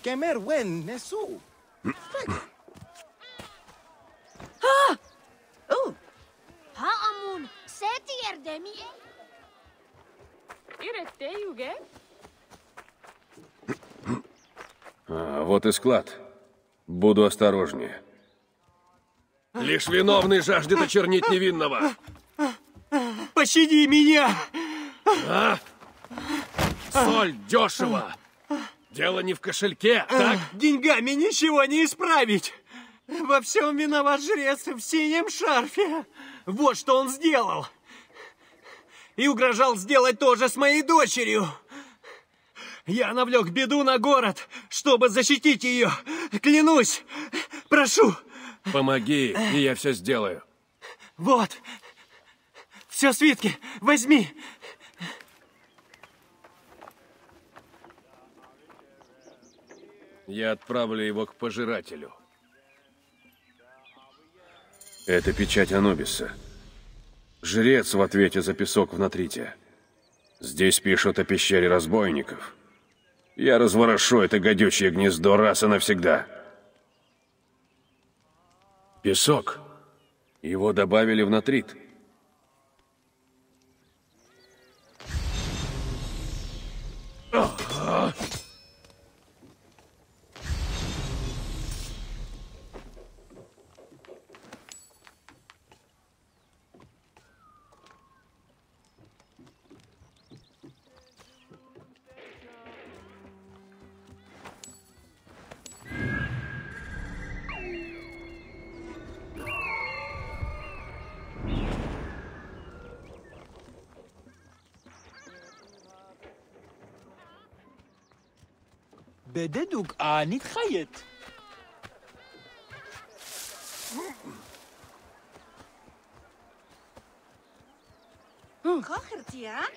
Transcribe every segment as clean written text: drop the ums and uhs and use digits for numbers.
kemer wen nesu. Haamun, seti erdemi. Вот и склад. Буду осторожнее. Лишь виновный жаждет очернить невинного. Пощади меня! А? Соль дешево. Дело не в кошельке, так? Деньгами ничего не исправить. Во всем виноват жрец в синем шарфе. Вот что он сделал. И угрожал сделать то же с моей дочерью. Я навлек беду на город, чтобы защитить ее. Клянусь, прошу. Помоги, и я все сделаю. Вот. Все свитки, возьми. Я отправлю его к пожирателю. Это печать Анубиса. Жрец в ответе за песок в Натрите. Здесь пишут о пещере разбойников. Я разворошу это гадючее гнездо раз и навсегда. Песок. Его добавили в Натрит. بددوك آني تخيط Kochertian?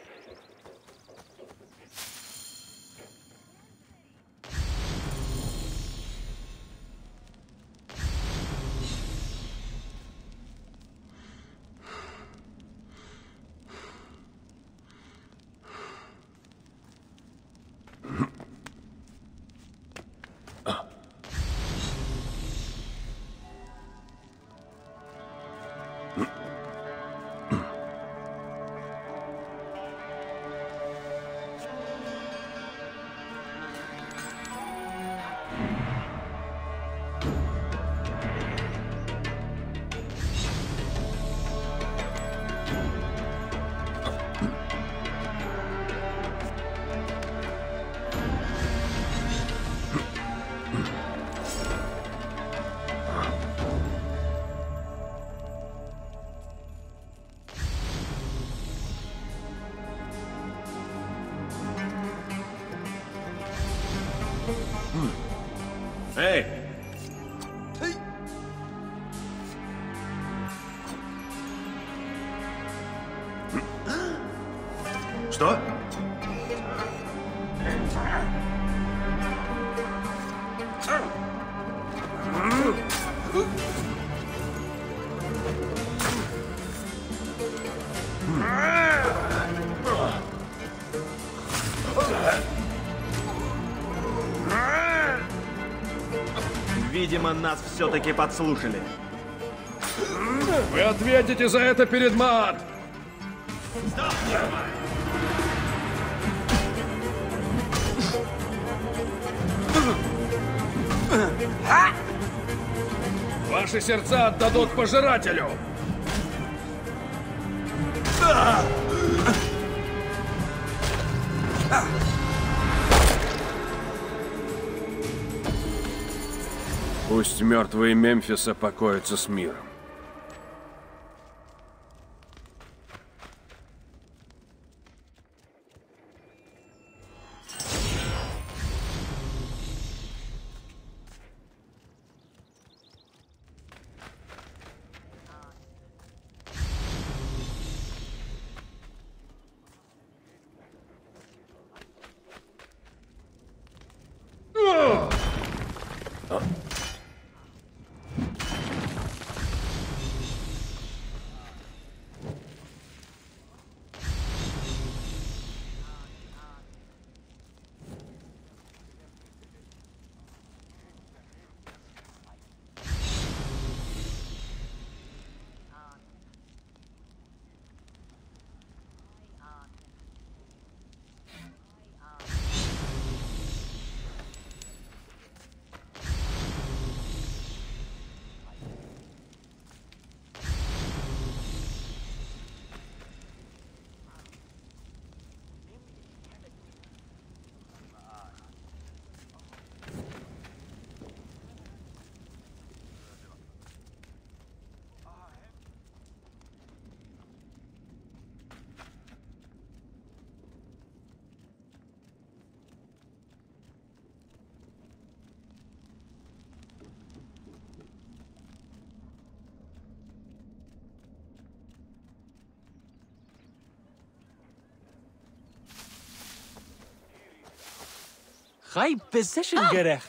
Эй! Что? Видимо, нас все-таки подслушали. Вы ответите за это перед Маат! Ваши сердца отдадут пожирателю! Пусть мертвые Мемфиса покоятся с миром. High position gerecht.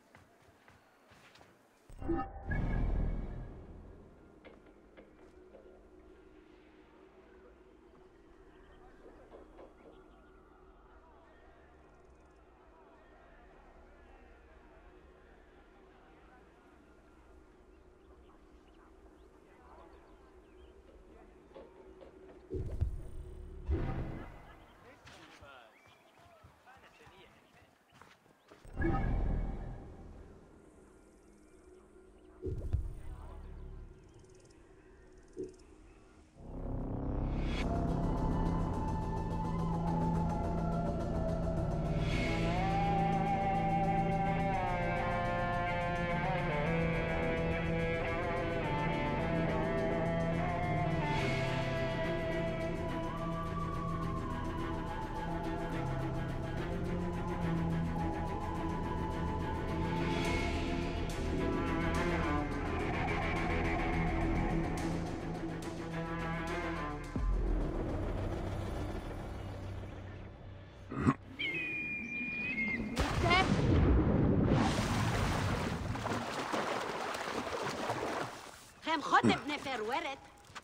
Hem خطب نفر ورد.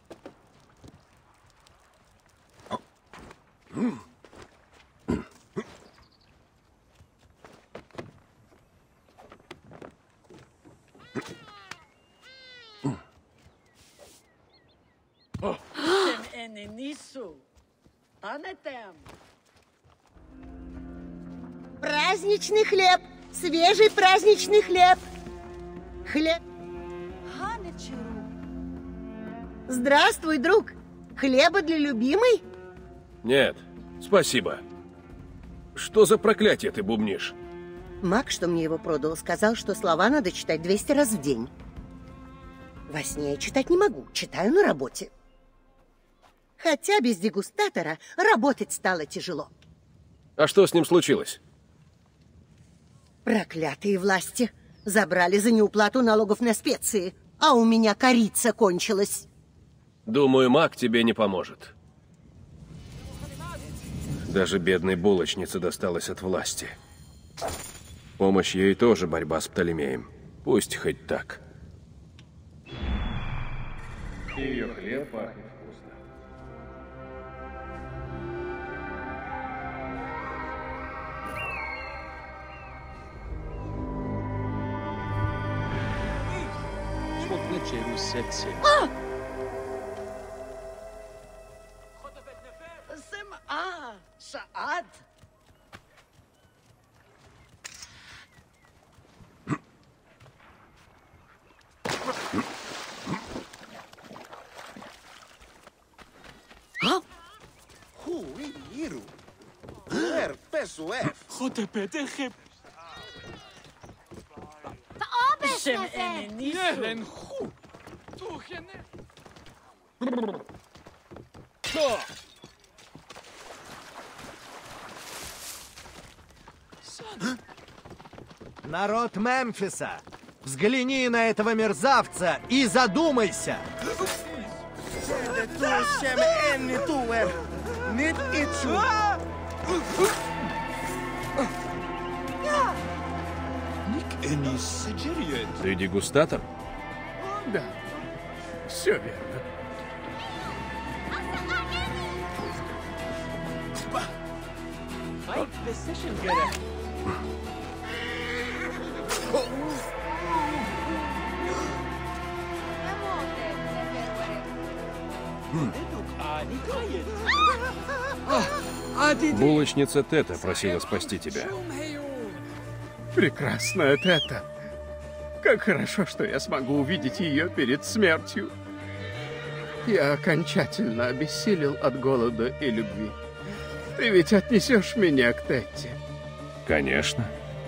Праздничный хлеб, свежий праздничный хлеб. Хлеб. Здравствуй, друг. Хлеба для любимой? Нет, спасибо. Что за проклятие ты бубнишь? Маг, что мне его продал, сказал, что слова надо читать 200 раз в день. Во сне я читать не могу, читаю на работе. Хотя без дегустатора работать стало тяжело. А что с ним случилось? Проклятые власти забрали за неуплату налогов на специи, а у меня корица кончилась. Думаю, маг тебе не поможет. Даже бедной булочнице досталось от власти. Помощь ей тоже борьба с Птолемеем. Пусть хоть так. Ее хлеб пахнет вкусно. Саад. Hui, Iru. Wer pesuef. تقابس نفر. Народ Мемфиса, взгляни на этого мерзавца и задумайся. Ты дегустатор? Да, все верно. High position gerecht. Булочница Тета просила спасти тебя. Прекрасная Тета. Как хорошо, что я смогу увидеть ее перед смертью. Я окончательно обессилел от голода и любви. Ты ведь отнесешь меня к Тетте? Конечно.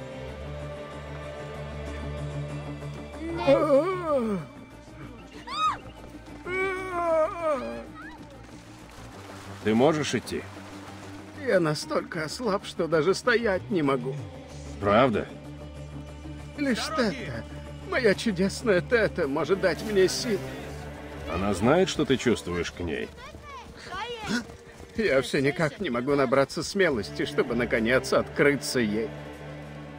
Ты можешь идти? Я настолько ослаб, что даже стоять не могу. Правда? Лишь Тетта, моя чудесная Тетта, может дать мне сил. Она знает, что ты чувствуешь к ней? Я все никак не могу набраться смелости, чтобы наконец открыться ей.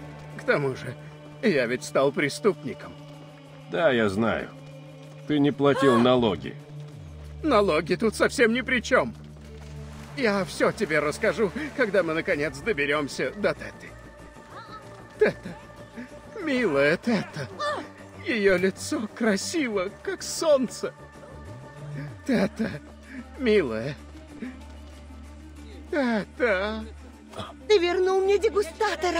тому же, я ведь стал преступником. Да, я знаю. Ты не платил налоги. Налоги тут совсем ни при чем. Я все тебе расскажу, когда мы наконец доберемся до Теты. Тета, милая Тета, ее лицо красиво, как солнце. Тета, милая. Тета. Ты вернул мне дегустатора.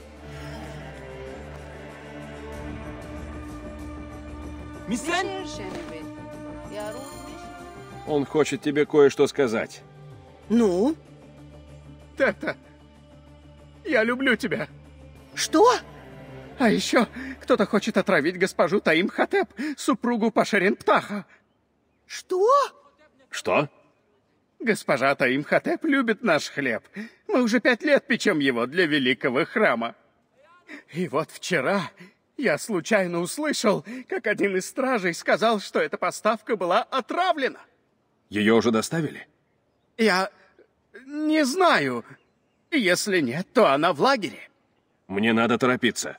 Он хочет тебе кое-что сказать. Ну? Тета, я люблю тебя. Что? А еще кто-то хочет отравить госпожу Таимхотеп, супругу Пашерин-Птаха. Что? Что? Госпожа Таимхотеп любит наш хлеб. Мы уже 5 лет печем его для великого храма. И вот вчера я случайно услышал, как один из стражей сказал, что эта поставка была отравлена. Ее уже доставили? Я не знаю. Если нет, то она в лагере. Мне надо торопиться.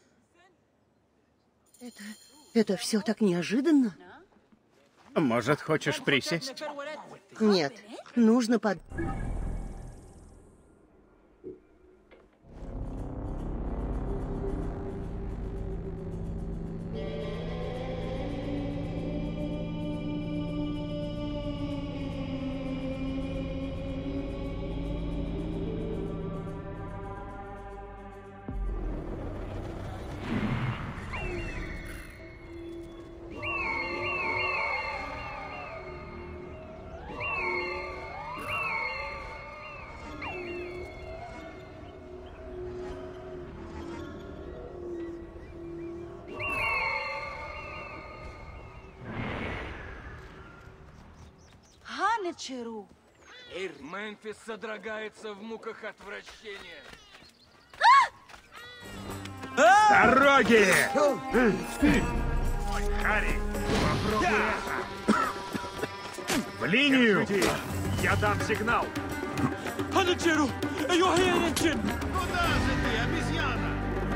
Это все так неожиданно. Может, хочешь присесть? Нет, нужно Чару. Мемфис содрогается в муках отвращения. Дороги! Харри, попробуй это! В линию! Я дам сигнал! Куда же ты, обезьяна?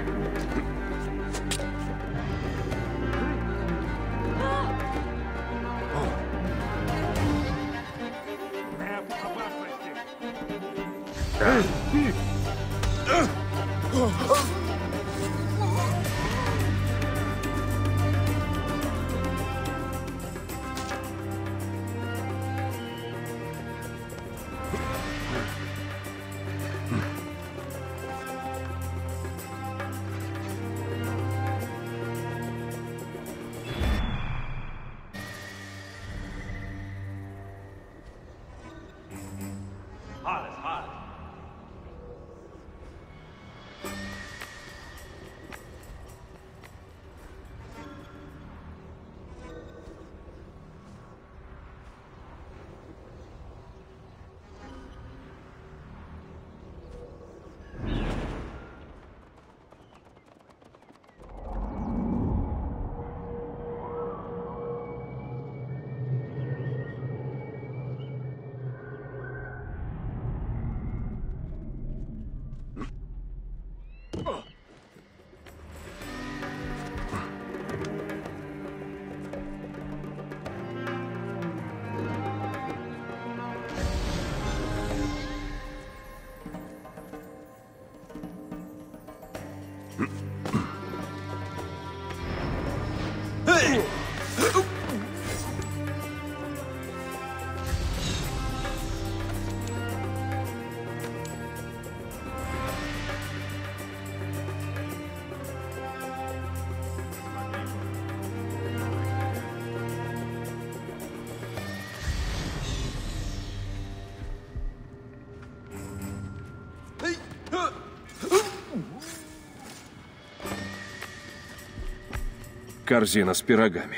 Корзина с пирогами.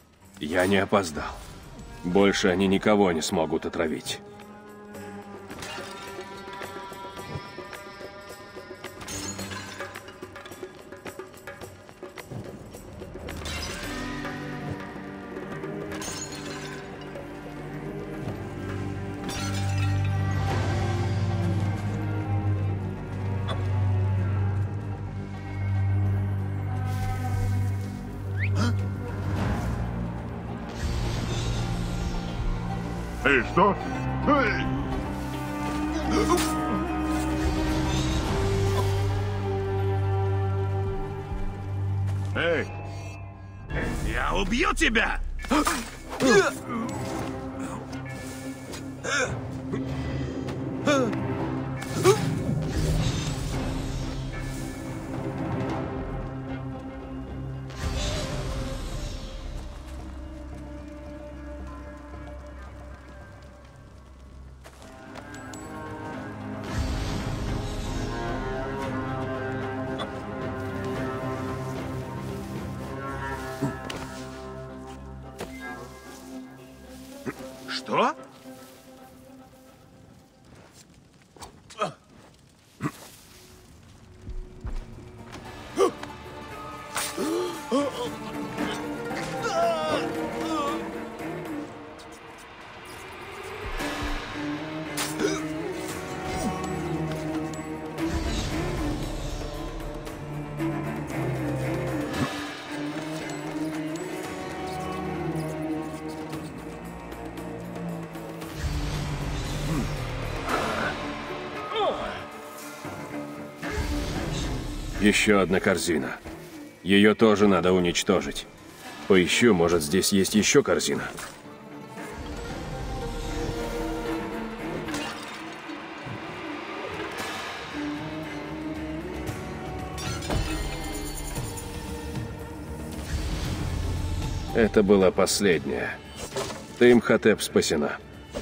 Я не опоздал. Больше они никого не смогут отравить. Эй, что? Эй! Эй! Я убью тебя! Что? Еще одна корзина. Ее тоже надо уничтожить. Поищу, может, здесь есть еще корзина. Это была последняя. Имхотеп спасена.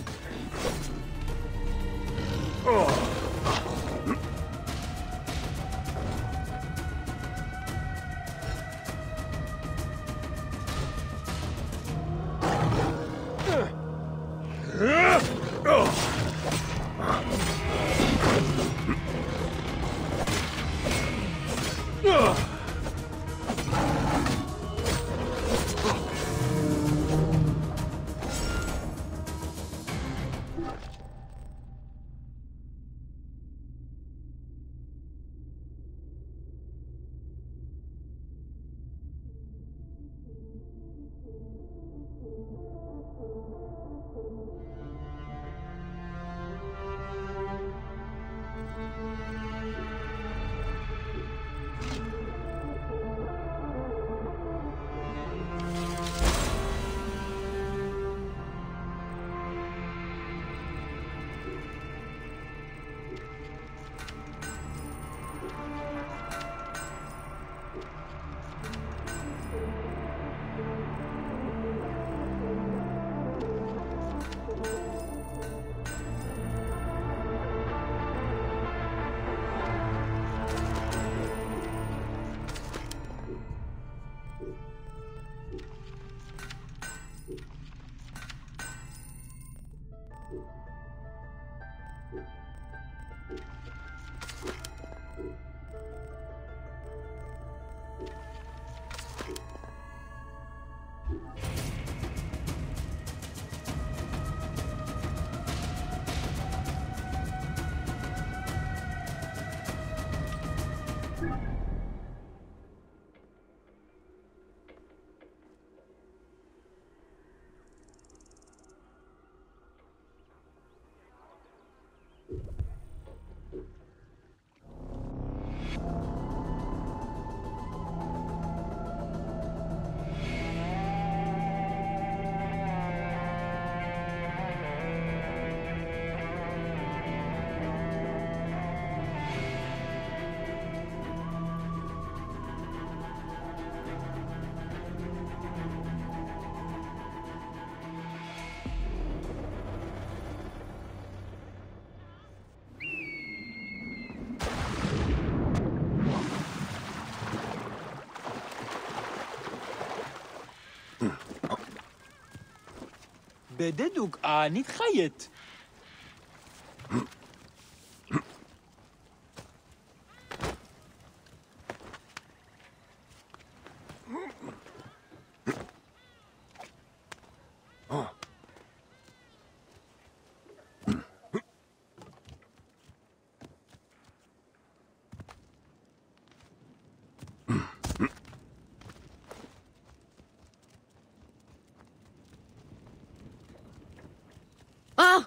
בדדוק, אני חיית.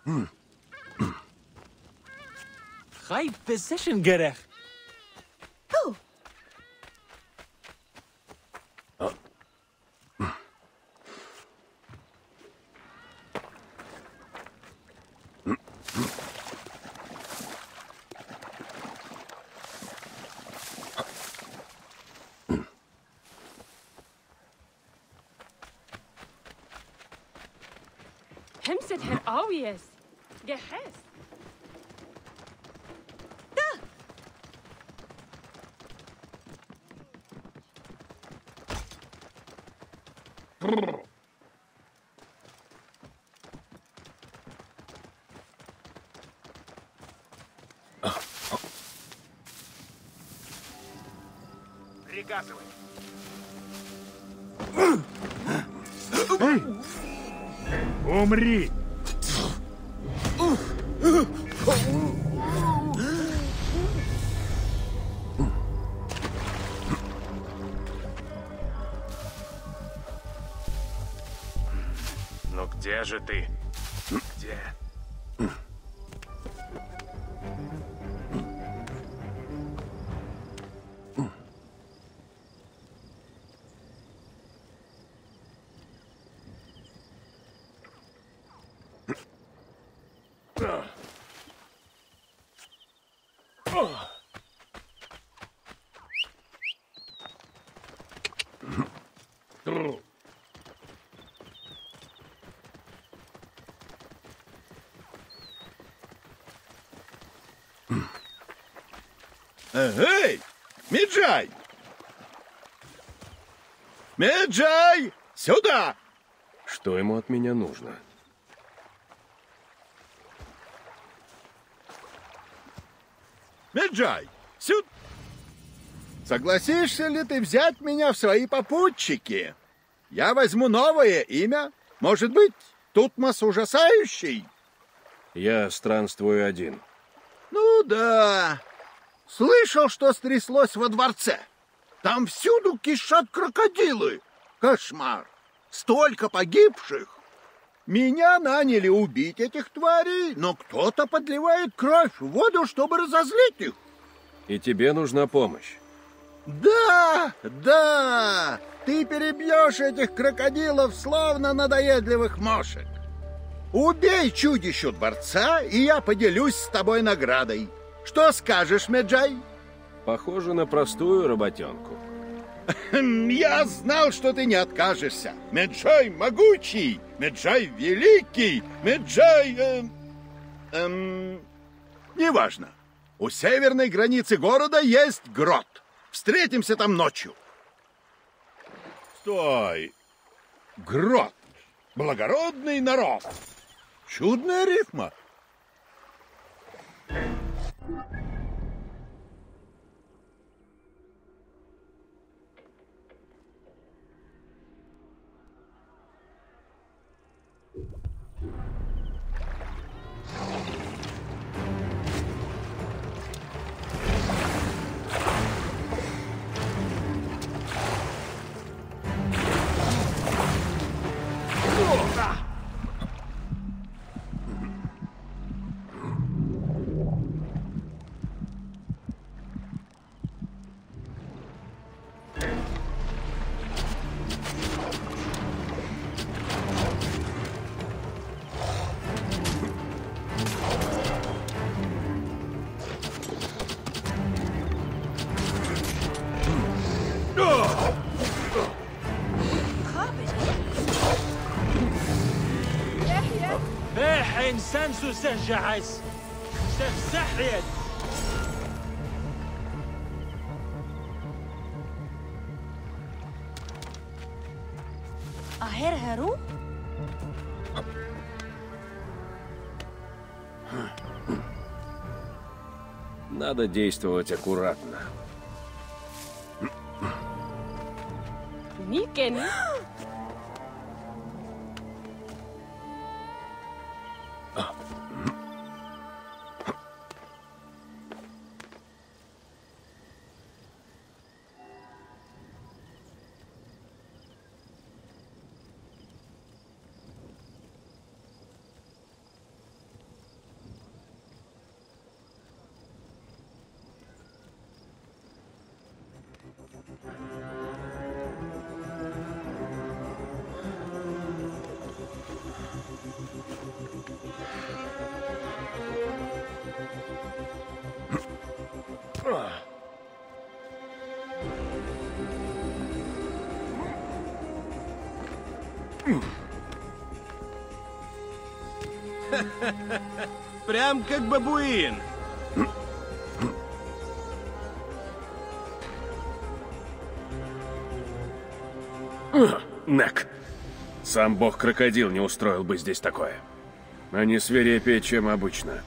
Хай песешен герех. همسة هرقاويس جهز Приказывай. Умри! Ну где же ты? Где? Эй, Меджай! Меджай! Сюда! Что ему от меня нужно? Меджай, сюда! Согласишься ли ты взять меня в свои попутчики? Я возьму новое имя. Может быть, Тутмос Ужасающий? Я странствую один. Ну да. Слышал, что стряслось во дворце. Там всюду кишат крокодилы. Кошмар. Столько погибших. Меня наняли убить этих тварей, но кто-то подливает кровь в воду, чтобы разозлить их. И тебе нужна помощь. Да, да, ты перебьешь этих крокодилов, словно надоедливых мошек. Убей чудищу дворца, и я поделюсь с тобой наградой. Что скажешь, Меджай? Похоже на простую работенку. Я знал, что ты не откажешься. Меджай могучий, Меджай великий, Меджай... Неважно. У северной границы города есть грот. Встретимся там ночью. Стой. Грот. Благородный народ. Чудная рифма. إنسان سجعس سحريت أهير هارو؟ Надо действовать аккуратно. Никен. Прям как бабуин. Нек. Сам бог-крокодил не устроил бы здесь такое. Они свирепее, чем обычно.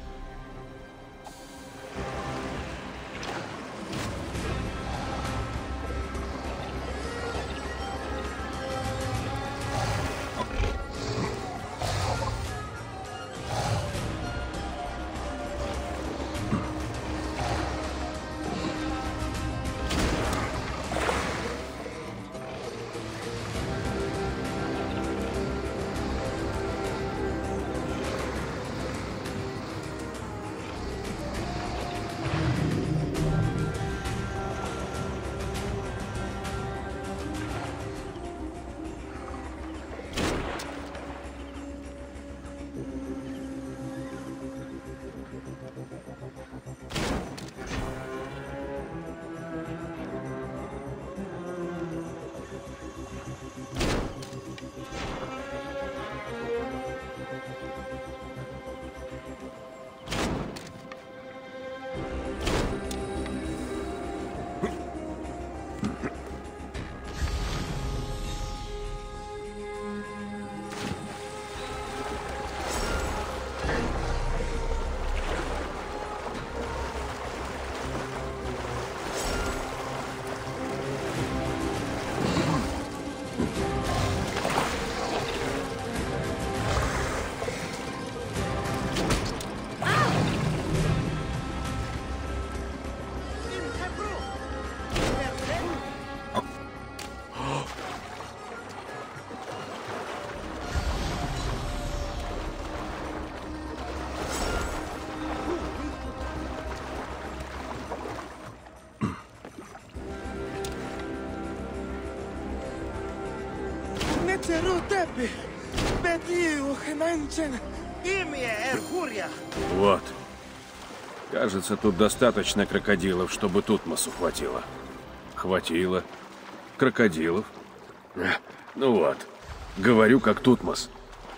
Вот. Кажется, тут достаточно крокодилов, чтобы Тутмосу хватило. Хватило. Крокодилов. Ну вот. Говорю, как Тутмос.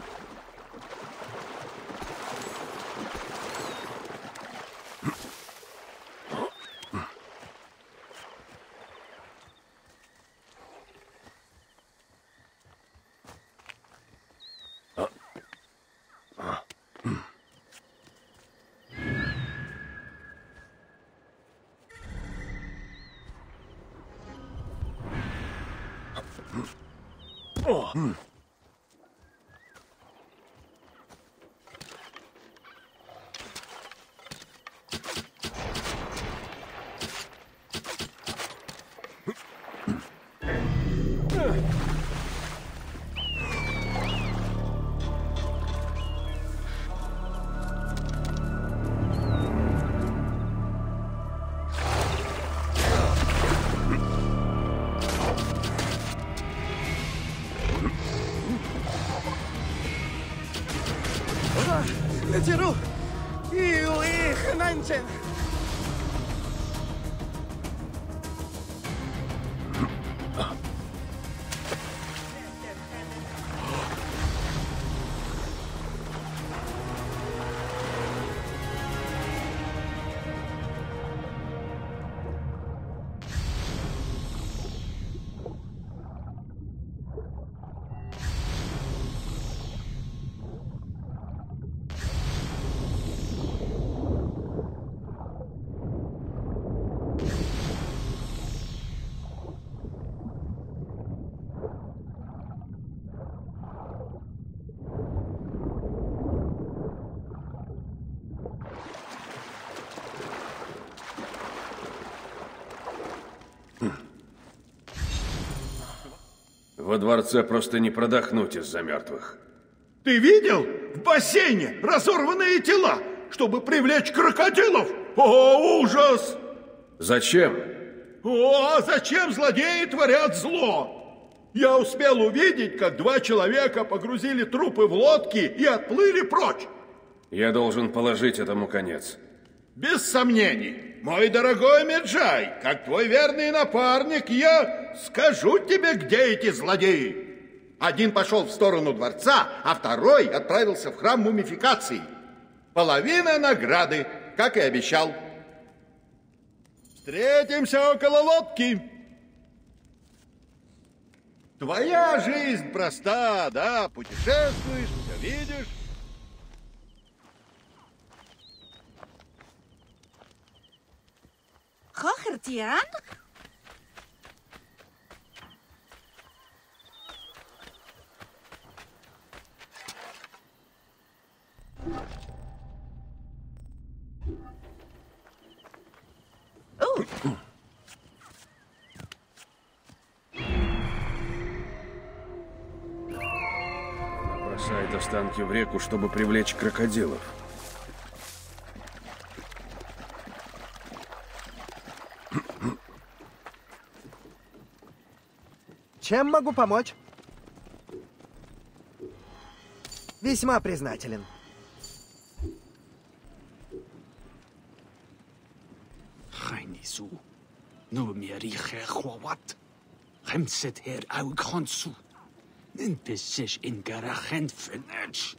Во дворце просто не продохнуть из-за мертвых. Ты видел? В бассейне разорванные тела, чтобы привлечь крокодилов. О, ужас! Зачем? О, зачем злодеи творят зло? Я успел увидеть, как 2 человека погрузили трупы в лодки и отплыли прочь. Я должен положить этому конец. Без сомнений. Мой дорогой Меджай, как твой верный напарник, я скажу тебе, где эти злодеи. Один пошел в сторону дворца, а второй отправился в храм мумификации. Половина награды, как и обещал. Встретимся около лодки. Твоя жизнь проста, да? Путешествуешь, все видишь. Хохертиан? Бросает останки в реку, чтобы привлечь крокодилов. Чем могу помочь? Весьма признателен. Хайнису, ну мерихе хват, хемсет хер ау консу, ненпесеш ингарахен фенедж.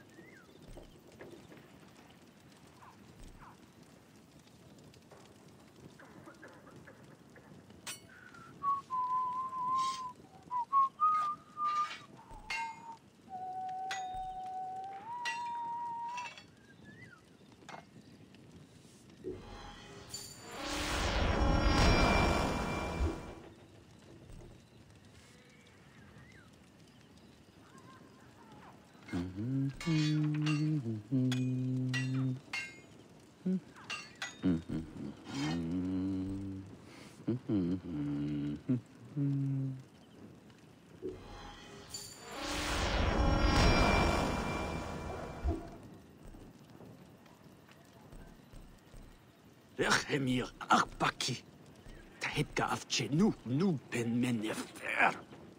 Rechemir Arbaki, Tahipka Afchenu, Nu Ben Menefer.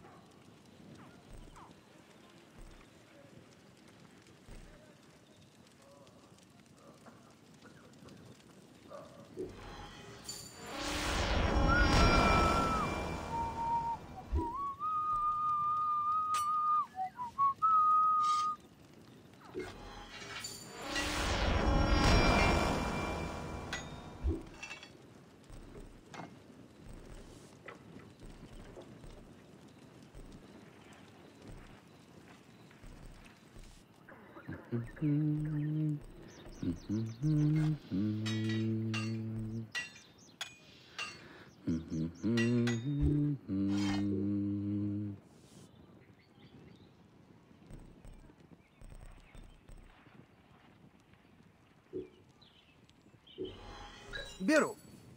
Беру.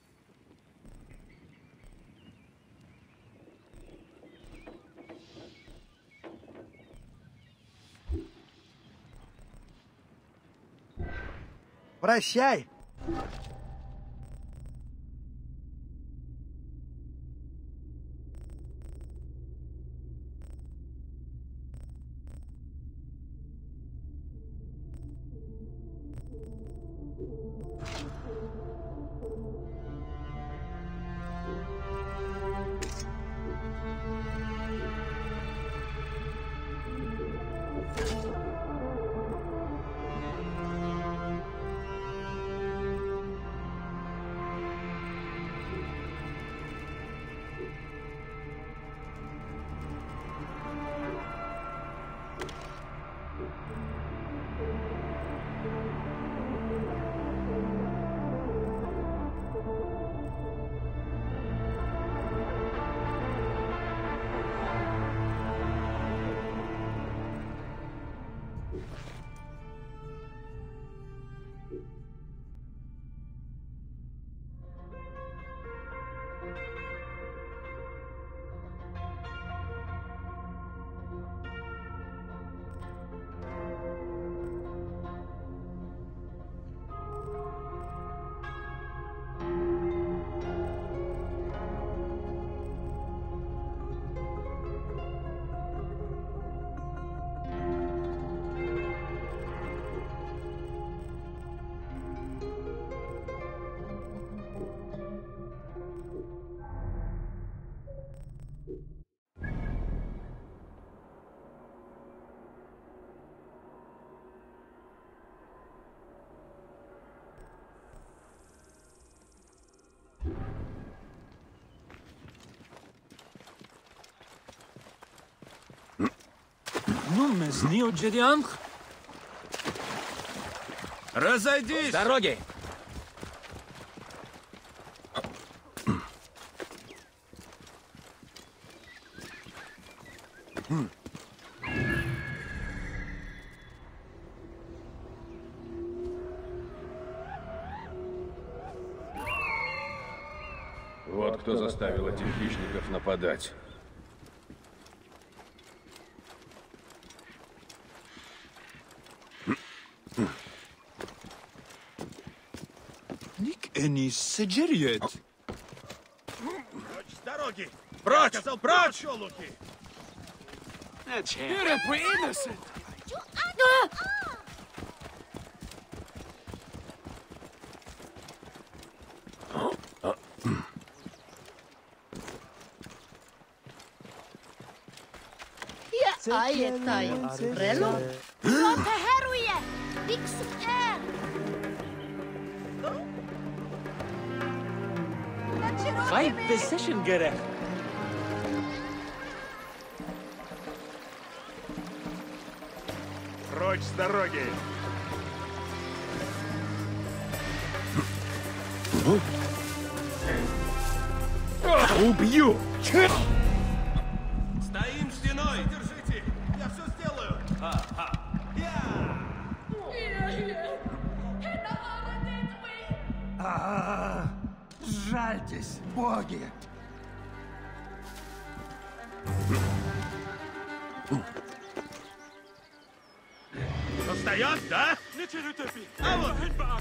Прощай. Ну, мы знаем, Джериан. Разойдись! С дороги! Вот кто заставил этих хищников нападать. Ник Энис Саджериет. Прочь с дороги! Прочь! Сказал, Прочь! щелуки! You're innocent. Ja, aietai. Relo? Lotte heruje! Viksu er! Right decision, Gerek. Прочь с дороги! Убью! Стоим стеной! Держите! Я все сделаю! Жальтесь, боги! Устает, да? А вот!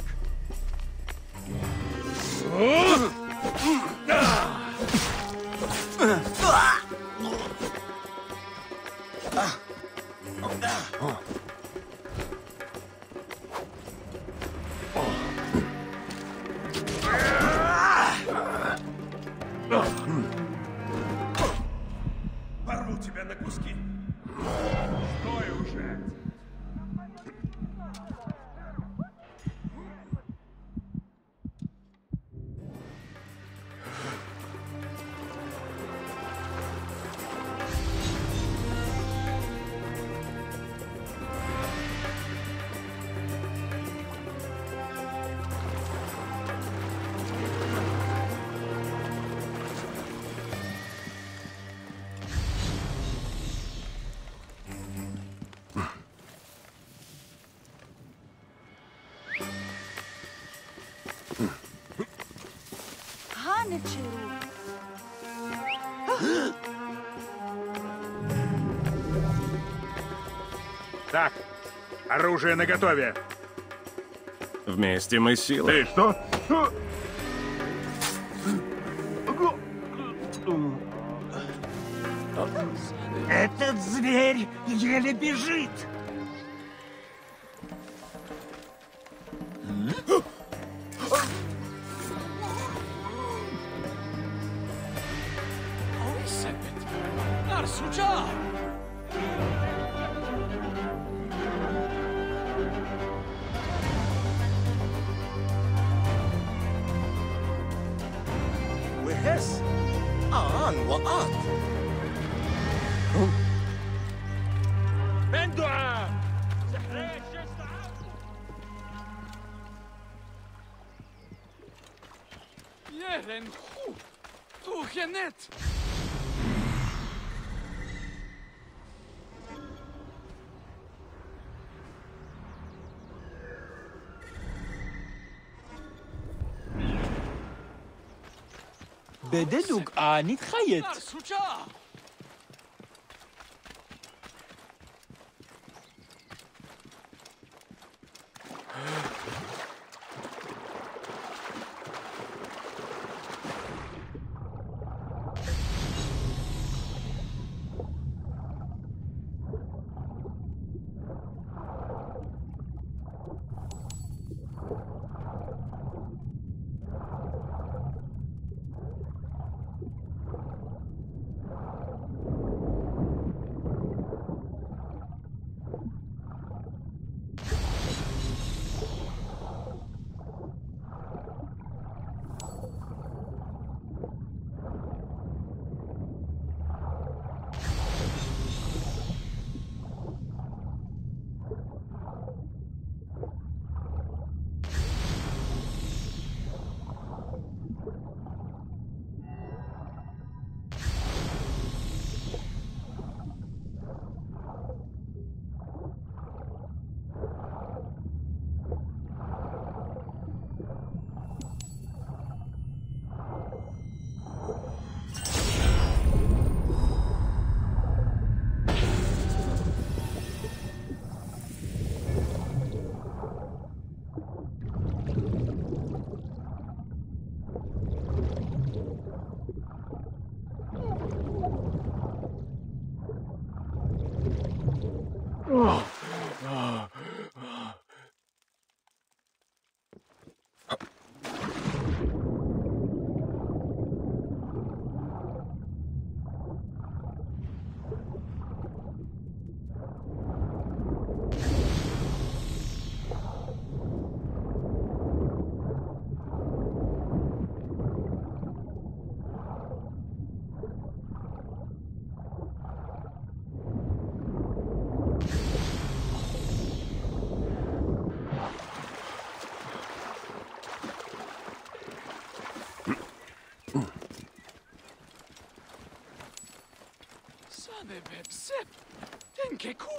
Порву тебя на куски! Стой уже! Ханечеру. Так, оружие наготове. Вместе мы сила. Ты что? Этот зверь еле бежит! Arsuca! وهس آن وآت بندعة! Jeren hu! Du genet! بدلوك آني تخيط. Arsuca! Bebsep. Tenkeku.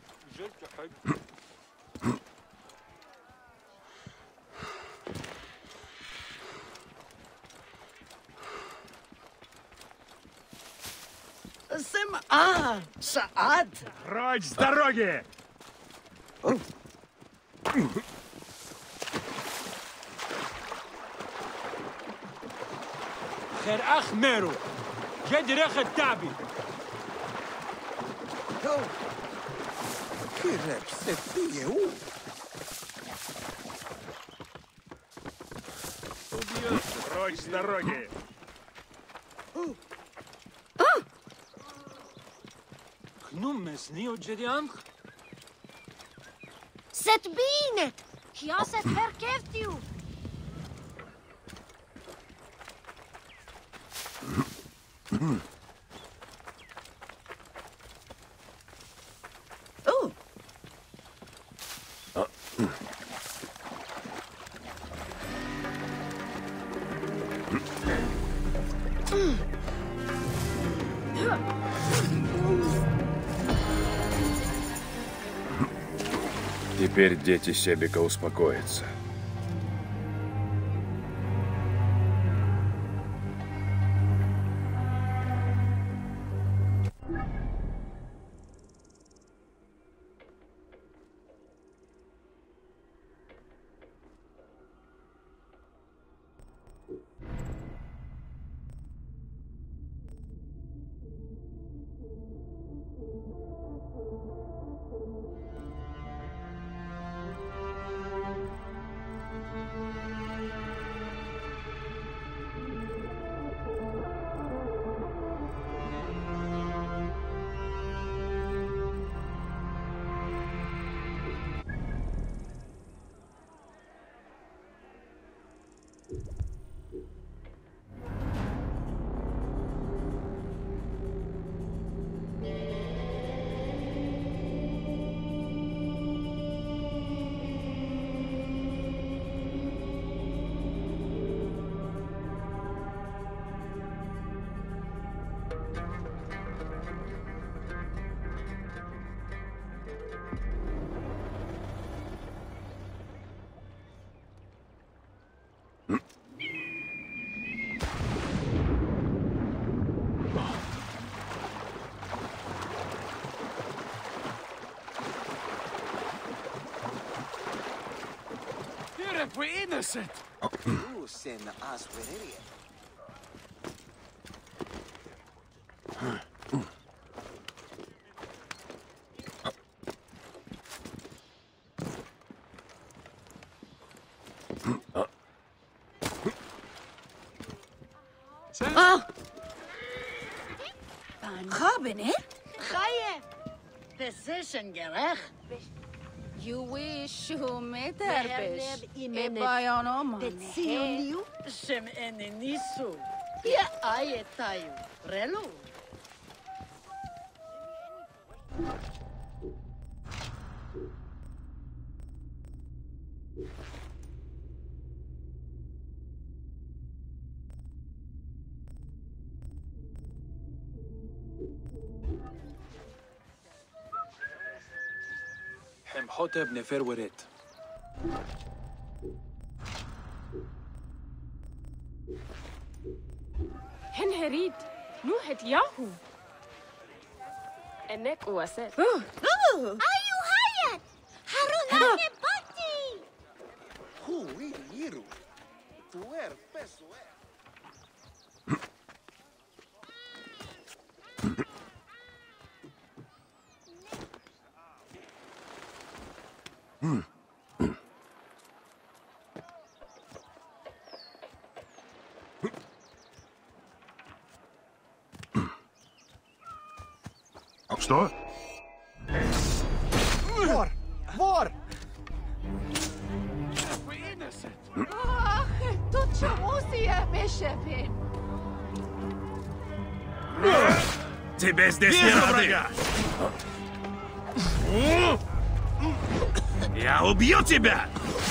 Саад. Прочь с дороги! خير أخ ميرو. جد رخ التعبي. Прочь с дороги! Knummes nio jedianch. Zet binet. Ja, zet verkeft u. Теперь дети Себека успокоятся. We're innocent. You send us with idiot. Gabinet? Gaie. Decision gerecht. You wish you met her e bayanom. Betsioniu? Shem enenisu. Ja, ayetayu. Relu. حمحوتب نفر وريت. هن هريد نوحت ياهو. انك واسد. Ayu hayat. Harunane bati. Who iru? Tuer peso. Что? Вор! Вор! Ах, тут чемусия бешефин. Тебе здесь не рады! Я убью тебя!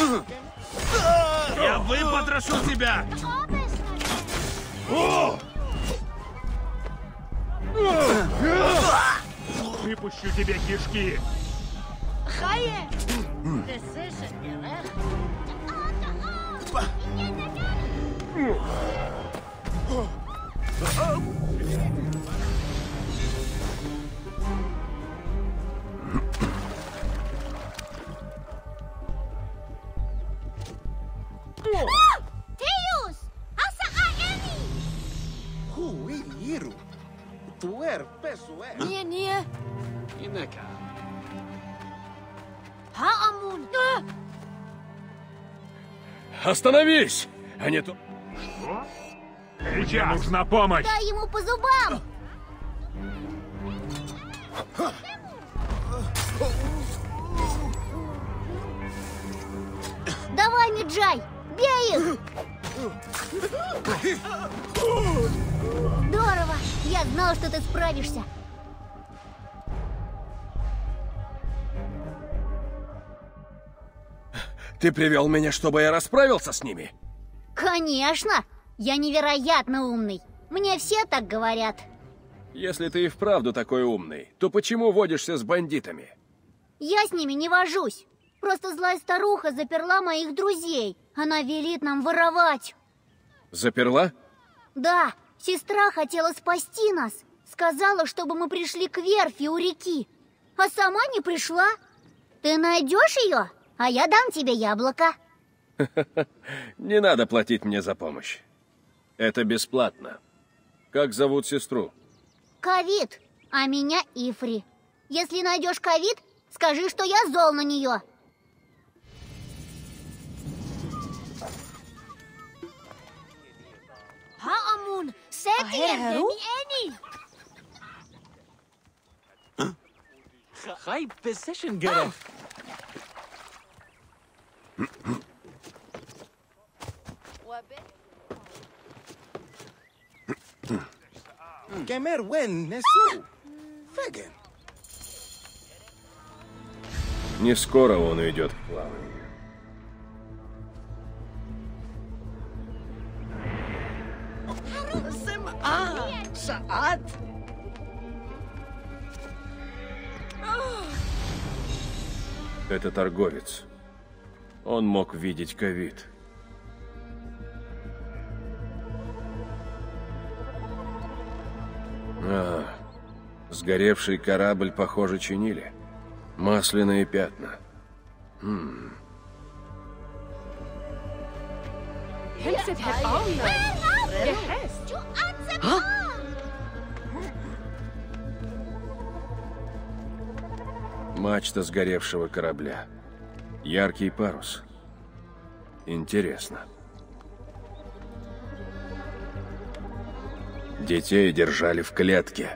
Я выпотрошу тебя! Obes. выпущу тебе кишки. Хае! Decision, Gerech. Teus! Asa Aeni! Hui, Iru. Tuer pesue. Не. Инека. Хаамун. Остановись! А не то... Что? Тебе нужна помощь. Дай ему по зубам! Давай, Миджай! Бей их! Здорово! Я знал, что ты справишься. Ты привел меня, чтобы я расправился с ними? Конечно! Я невероятно умный. Мне все так говорят. Если ты и вправду такой умный, то почему водишься с бандитами? Я с ними не вожусь. Просто злая старуха заперла моих друзей. Она велит нам воровать. Заперла? Да, сестра хотела спасти нас. Сказала, чтобы мы пришли к верфи у реки. А сама не пришла. Ты найдешь ее, а я дам тебе яблоко. Не надо платить мне за помощь. Это бесплатно. Как зовут сестру? Кавит, а меня Ифри. Если найдешь Кавит, скажи, что я зол на нее. Хаамун. Сетием Ахеру? Эни. Хай position, Gerech. Kemer wen nesu. Феген. Не скоро он уйдет в плавание. Саад. Это торговец. Он мог видеть Кавит. Сгоревший корабль, похоже, чинили. Масляные пятна. Helset het Aula. Gehest. Мачта сгоревшего корабля. Яркий парус. Интересно. Детей держали в клетке.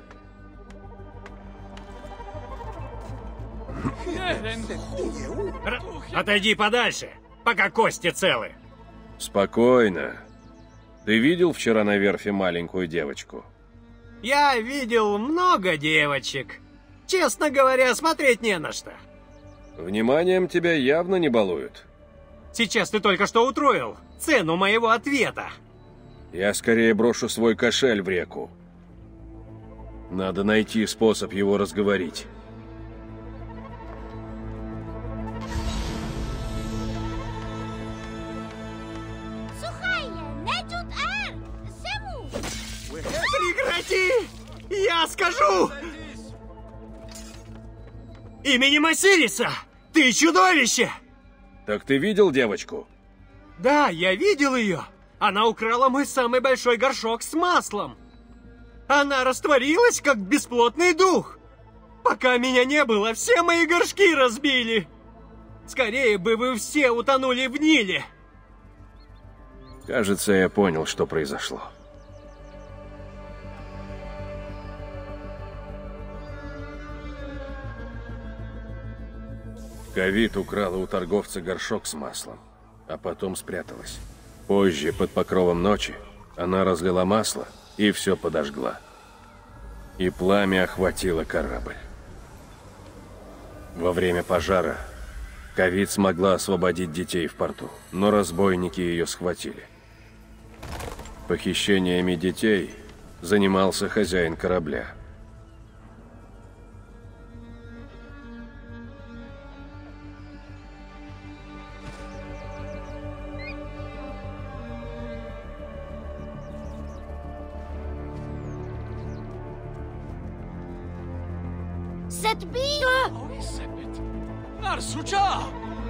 Отойди подальше, пока кости целы. Спокойно. Ты видел вчера на верфи маленькую девочку? Я видел много девочек. Честно говоря, смотреть не на что. Вниманием тебя явно не балуют. Сейчас ты только что утроил цену моего ответа. Я скорее брошу свой кошель в реку. Надо найти способ его разговорить. Прекрати! Я скажу! Именем Осириса! Ты чудовище! Так ты видел девочку? Да, я видел ее. Она украла мой самый большой горшок с маслом. Она растворилась, как бесплотный дух. Пока меня не было, все мои горшки разбили. Скорее бы вы все утонули в Ниле. Кажется, я понял, что произошло. Кавит украла у торговца горшок с маслом, а потом спряталась. Позже, под покровом ночи, она разлила масло и все подожгла. И пламя охватило корабль. Во время пожара Кавит смогла освободить детей в порту, но разбойники ее схватили. Похищениями детей занимался хозяин корабля. Set B! Arsucha!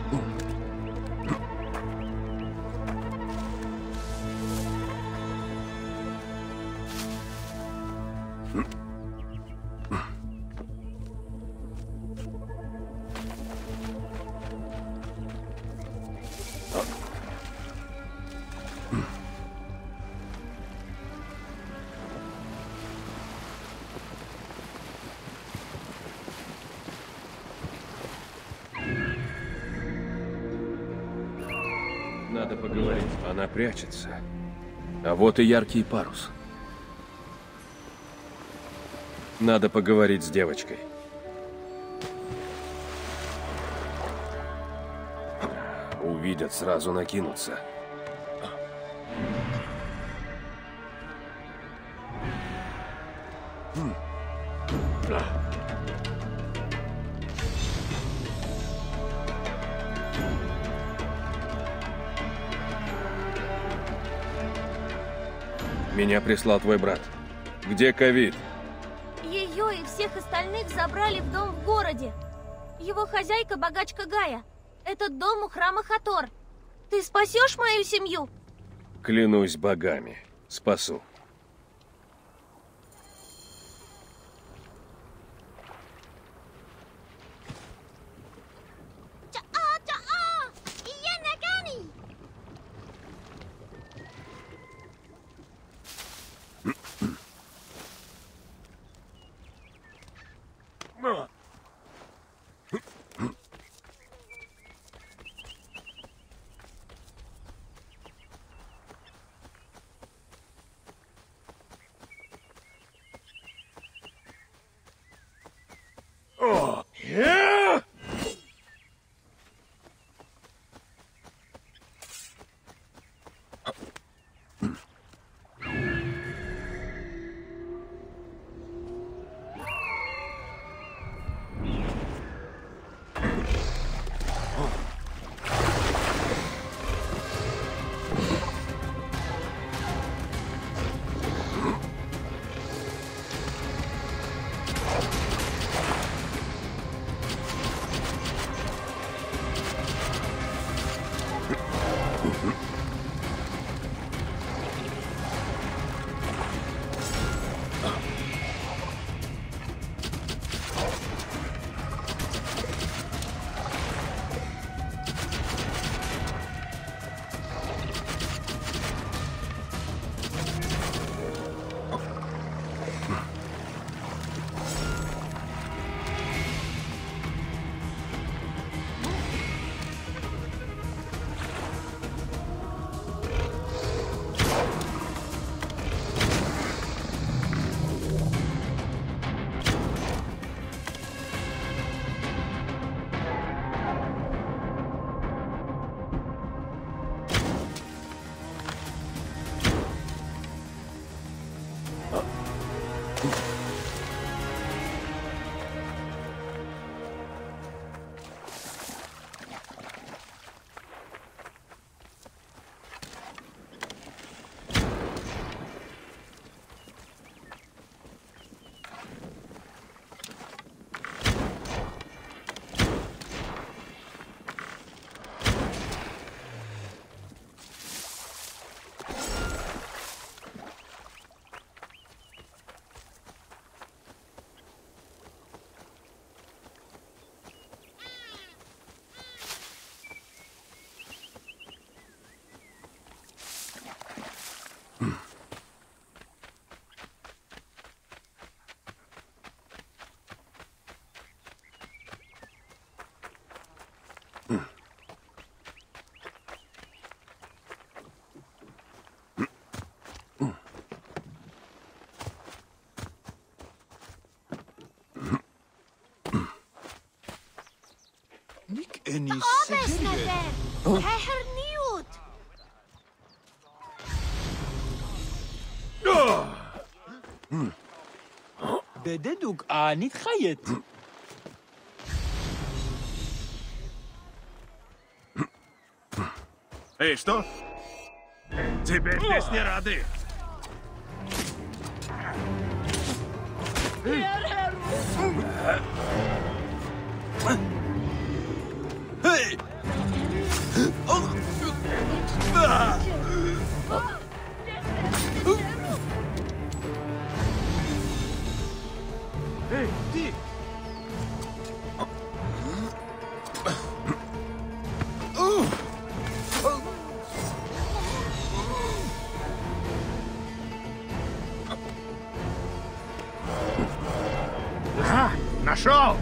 Надо поговорить. Она прячется. А вот и яркий парус. Надо поговорить с девочкой. Увидят, сразу накинутся. Меня прислал твой брат. Где Ковид? Ее и всех остальных забрали в дом в городе. Его хозяйка богачка Гая. Этот дом у храма Хатор. Ты спасешь мою семью? Клянусь богами. Спасу. Abes never! Hij hernieuwt! بددوك نتخيط. Эй, что? Тебе здесь не рады. Нашел!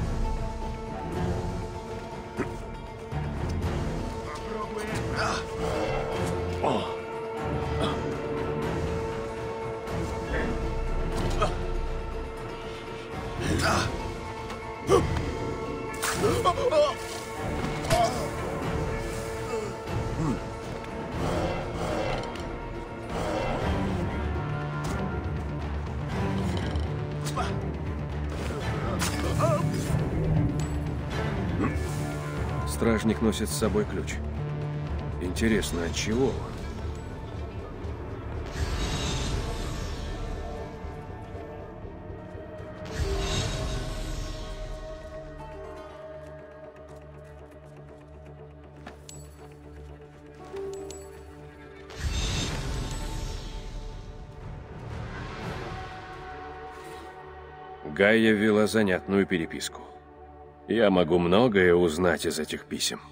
Стражник носит с собой ключ. Интересно, от чего он? Гайя вела занятную переписку. Я могу многое узнать из этих писем.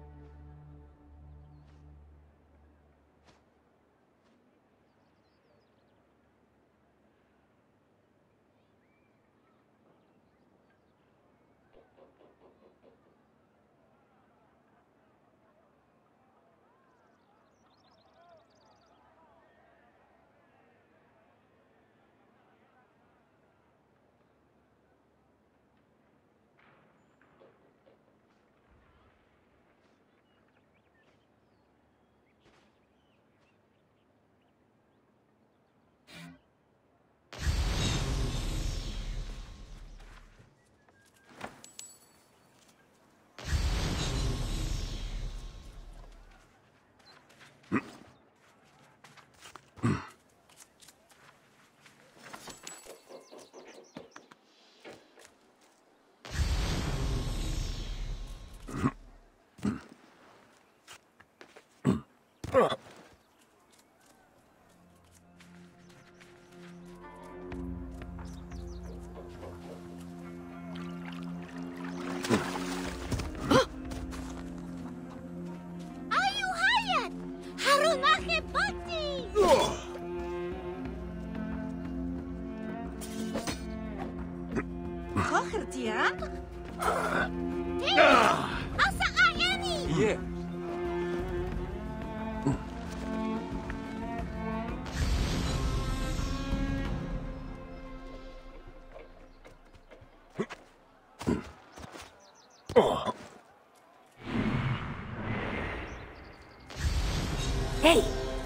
Эй!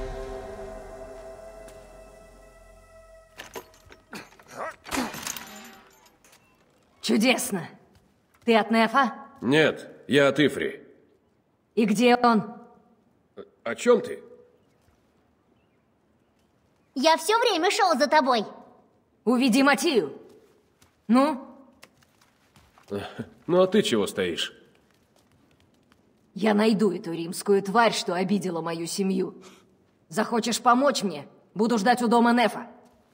Чудесно. Ты от Нефа? Нет, я от Ифри. И где он? О чем ты? Я все время шел за тобой. Уведи Матию. Ну? Ну а ты чего стоишь? Я найду эту римскую тварь, что обидела мою семью. Захочешь помочь мне? Буду ждать у дома Нефа.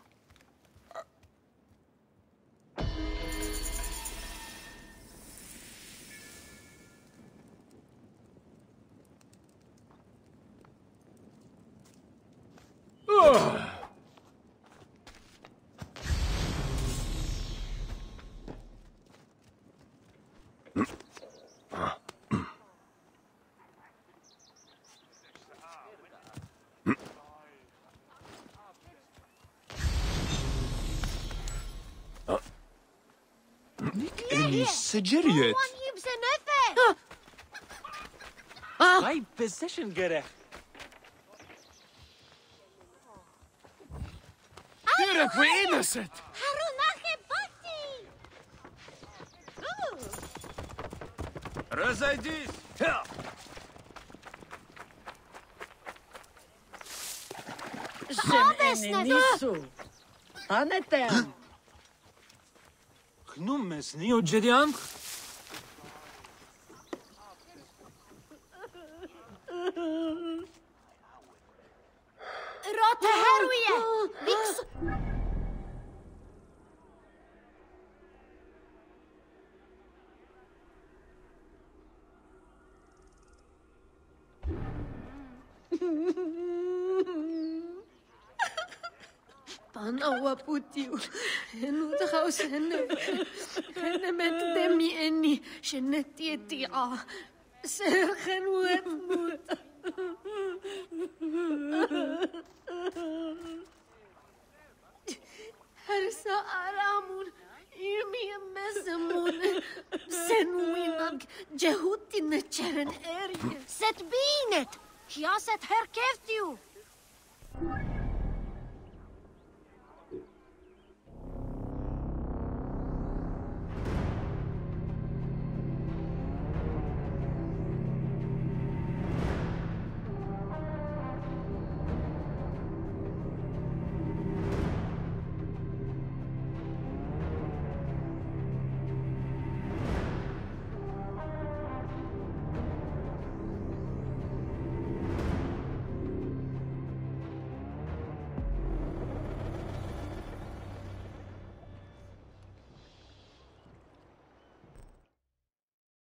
سجريت هاي بوزيشن جرح Кирик, вы innocent! Разойдись! Knummes nio ġedjan? Rota Haruye! Panawa putiu, enu takaus hennefer, hennemet demi enni, shenetietia, sergen wetmut. Hersa aramun, irmi mesemun, senwinak, jehutin cheren erje. Set biinet, ja set herkeftiu.